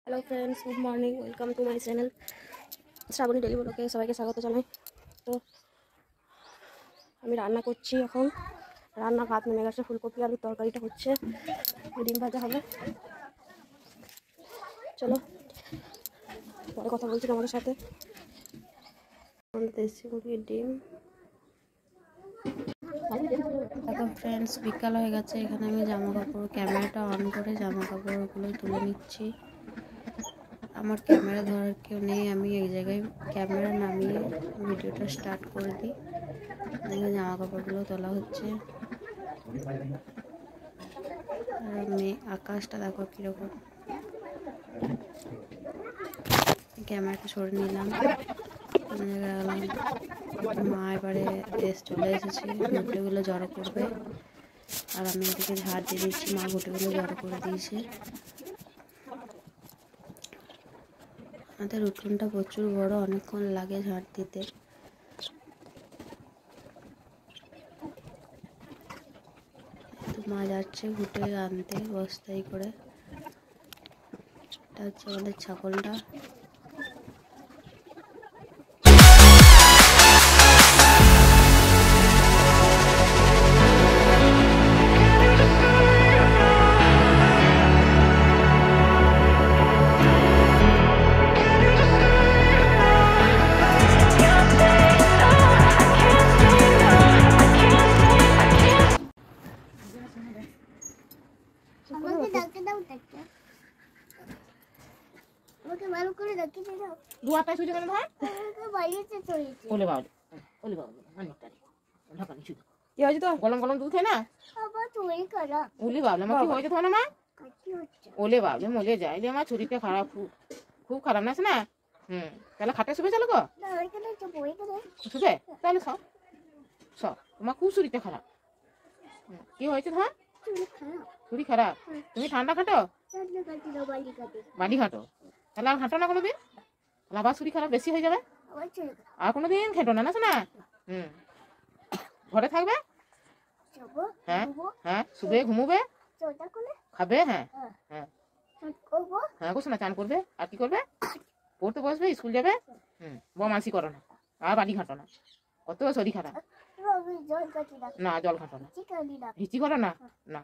Hello friends, good morning, welcome to my channel Shrabani daily ব্লগে সবাইকে স্বাগত জানাই। তো আমি রান্না করছি, এখন রান্না ভাত নেমে গেছে, ফুলকপি আলুর তরকারিটা হচ্ছে, ডিম ভাজা হবে। চলো পরে কথা বলছি তোমাদের সাথে। দেশি মুরগির ডিম। দেখো ফ্রেন্ডস, বিকাল হয়ে গেছে। এখানে আমি জামা কাপড় ক্যামেরাটা অন করে জামা কাপড়গুলো তুলে নিচ্ছি। আমার ক্যামেরা ধরার কেউ নেই, আমি এই জায়গায় ক্যামেরা নামিয়ে ভিডিওটা স্টার্ট করে দিই। জামা কাপড়গুলো তোলা হচ্ছে। আর আকাশটা দেখো কীরকম। ক্যামেরাটা সরে নিলাম, মা এবারে চলে এসেছি, ঘুটেগুলো জড়ো করবে। আর আমি এদিকে ঝাড় দিয়ে দিচ্ছি, মা ঘুটেগুলো জড়ো করে দিয়েছে। আমাদের উঠোনটা প্রচুর বড়, অনেকক্ষণ লাগে ঝাড় দিতে। তো মা যাচ্ছে ঘুটে আনতে বস্তায় করে। এটা হচ্ছে আমাদের ছাগলটা। গলম গলম দুধ না ওলি বাবলে আমার কি হয়েছে তোমার মা ওলে বাবলে মলে যায় রে আমার শরীরটা খারাপ, খুব খারাপ না না। তাহলে খাটে শুবে চলো গো, শুবে তাহলে সব সব তোমার খুব শরীরটা খারাপ। কি হয়েছে তোমার? শরীর খারাপ। তুমি ঠান্ডা খাটো, বাড়ি খাটো, তাহলে আর খাটো না কোনোদিন, তাহলে আবার শরীর খারাপ বেশি হয়ে যাবে। আর কোনোদিন খেটো না না। ঘরে থাকবে, হ্যাঁ হ্যাঁ, শুবে ঘুমোবে, খাবে, হ্যাঁ হ্যাঁ হ্যাঁ, গোসল না চান করবে। আর কি করবে? পড়তে বসবে, স্কুল যাবে। বমাসি করো না, আর বাড়ি ঘাটো না, কত শরীর খারাপ। না জল ঘাটো না, হিচি করো না। না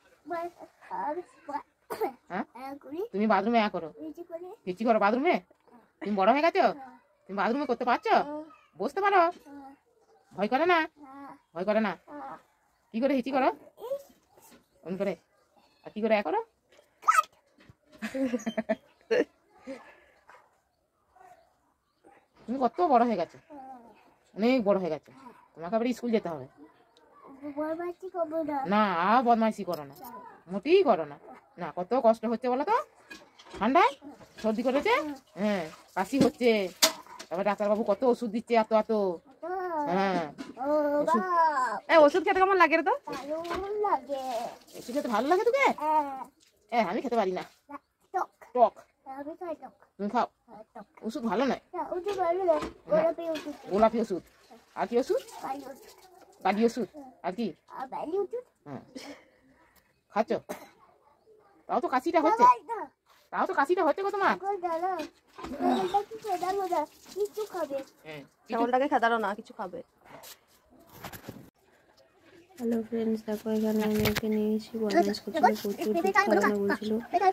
হ্যাঁ, তুমি বাথরুমে করো, হিচি করো বাথরুমে। তুমি বড় হয়ে গেছো, তুমি বাথরুমে করতে পারছো, বসতে পারো, ভয় করে না? ভয় করে না? কি করে হিচি করো? অন করে। আর কি করে করো? তুমি কত বড় হয়ে গেছো, অনেক বড় হয়ে গেছো, তোমাকে আবার স্কুল যেতে হবে না। আর বদমাইশি করো না, মোটেই করো না। না, কত কষ্ট হচ্ছে বলো তো, ঠান্ডায় সর্দি করেছে, হ্যাঁ কাশি হচ্ছে, তারপর ডাক্তারবাবু কত ওষুধ দিচ্ছে, এত এত। হ্যাঁ ওষুধ খেতে কেমন লাগে রে? তো ওষুধ খেতে ভালো লাগে তোকে? আমি খেতে পারি না, টক। তুমি খাও, ওষুধ ভালো নয়, গোলাপি ওষুধ। আর কি ওষুধ? বাড়ি ওষুধ। আর কি খাচ্ছ? তাও তো কাশিটা হচ্ছে, গো তোমার। ছাগলটাকে খেদারো না, কিছু খাবে। হ্যালো ফ্রেন্ডস, দেখো এখানে আমি একে নিয়েছি, বদমাইশ করছিল, প্রচুর দুধ খাওয়ানো বলছিল,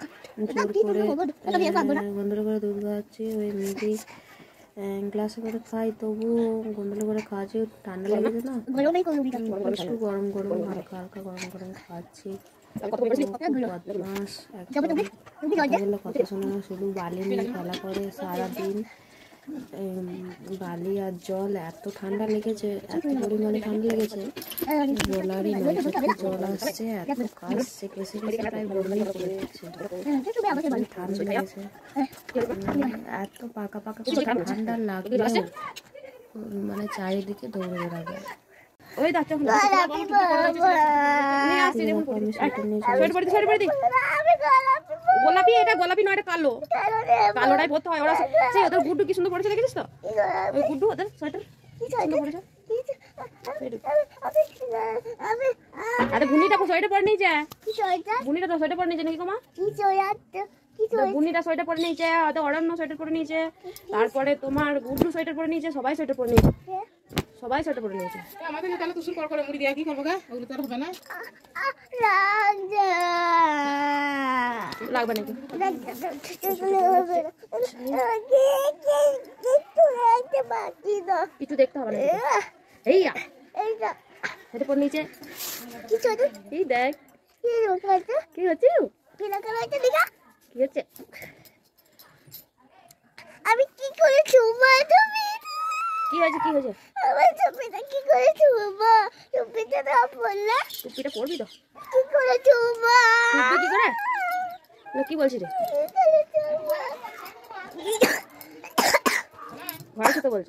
জোর করে গন্ডলে করে দুধ খাওয়াচ্ছি। ওই মেয়েটি গ্লাসে করে খাই, তবু গন্ডলে করে খাওয়াচ্ছি। ঠান্ডা লেগেছে না, একটু গরম গরম হালকা হালকা গরম গরম খাওয়াচ্ছি। বদমাস একদম, কথা শোনে না, শুধু বালি নিয়ে খেলা করে সারাদিন। বালি আর জল, এত ঠান্ডা লেগেছে, এত পরিমাণে ঠান্ডা লেগেছে বলারই নয়। জল আসছে, এত কাশছে, কেসে কেসে প্রায় বমি করে দিচ্ছে, ঠান্ডা লেগেছে। এত পাকা পাকা ঠান্ডা লাগলেও মানে চারিদিকে দৌড়ে বেড়াবে। ওই গোলাপি, এটা গোলাপি নয়, এটা কালো, কালোটাই পরতে হয়। ওরা সেই ওদের গুড্ডু কি সুন্দর পড়েছে, দেখেছিস তো? ওই গুড্ডু ওদের সোয়েটার পড়েছে। আরে ঘুনিটা সোয়েটার পরে নিয়ে যা, ঘুনিটা তো সোয়েটার পরে নিয়ে যা নাকি? কমা বুনিটা সোয়েটার পরে নিয়েছে, অরণ্য সোয়েটার পরে নিয়েছে, তারপরে তোমার গুড্ডু সোয়েটার পরে নিয়েছে, সবাই সোয়েটার পরে নিয়েছে, সবাই সোয়েটার পরে নিয়েছে। আমাদের তাহলে তুসুর করে মুড়ি দিয়া কি করবো গা? ওগুলো তো আর হবে না। লাগবে নাকি? কিছু দেখতে হবে না। এই এটা পরে নিয়েছে, এই দেখ কি হচ্ছে, কি হচ্ছে? আমি কি করে ছুবো তুমি? কি হয়েছে, কি হয়েছে? আমার টুপিটা কি করে ছুবো? টুপিটা না পরলে টুপিটা পরবি তো? কি করে ছুবো? টুপি কি করে? না কি বলছিস রে? ঘরে তো বলছে।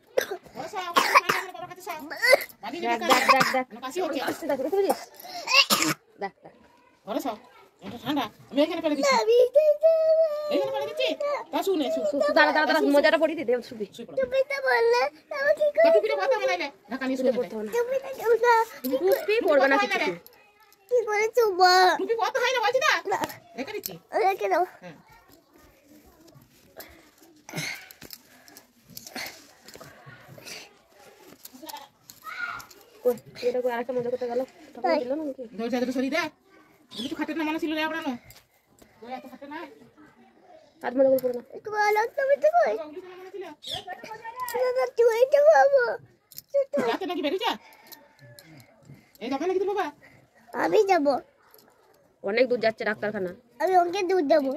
দেখ দেখ দেখ দেখ আসতে দেখ, দেখতে পেয়েছিস? দেখ দেখ ঘরে সব এটা ঠান্ডা, আমি এখানে ফেলে দিচ্ছি, এখানে ফেলে দিচ্ছি। তা শুনে দাঁড়া দাঁড়া দাঁড়া, মজাটা পড়ি দে, দেব শুবি। টুপিটা পরলে আমি কি করে? টুপিটা পরতে হবে না, ঢাকা নিয়ে শুয়ে পড়তে হবে না। টুপিটা ছুবো টুপি পরবে না কিছু। কি করে ছুবো? টুপি পরতে হয় না বলছি না, রেখে দিচ্ছি। রেখে দাও। হ্যাঁ কই এটা কই আরেকটা মজা করতে গেল, তখন দিল না নাকি? দরজা তো সরি দে, তুমি তো খাটের না মানে ছিল রে আপনানো, দরজা তো খাটে না, হাত মজা করে না। একটু ভালো তুমি তো কই? ওগুলো তো মানে ছিল দাদা তুই তো বাবু। রাতে নাকি বেরিয়েছে, এই যাবে নাকি তোর বাবা? আমি যাব, অনেক দূর যাচ্ছে ডাক্তারখানা। আমি ওকে দুধ দেবো।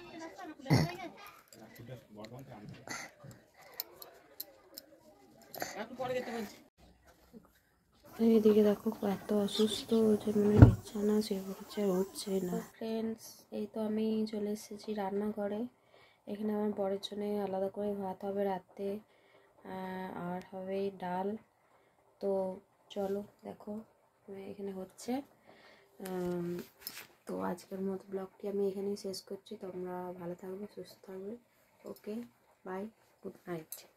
একটু পরে যেতে বলছি। এইদিকে দেখো এত অসুস্থ যে মানে বিছানা শুয়ে পড়ছে, উঠছে না। ফ্রেন্ডস, এই তো আমি চলে এসেছি রান্নাঘরে। এখানে আমার বরের জন্য আলাদা করে ভাত হবে রাতে, আর হবে ডাল। তো চলো দেখো এখানে হচ্ছে। তো আজকের মতো ব্লগটি আমি এখানেই শেষ করছি। তোমরা ভালো থাকবে, সুস্থ থাকবে। Okay, bye, good night.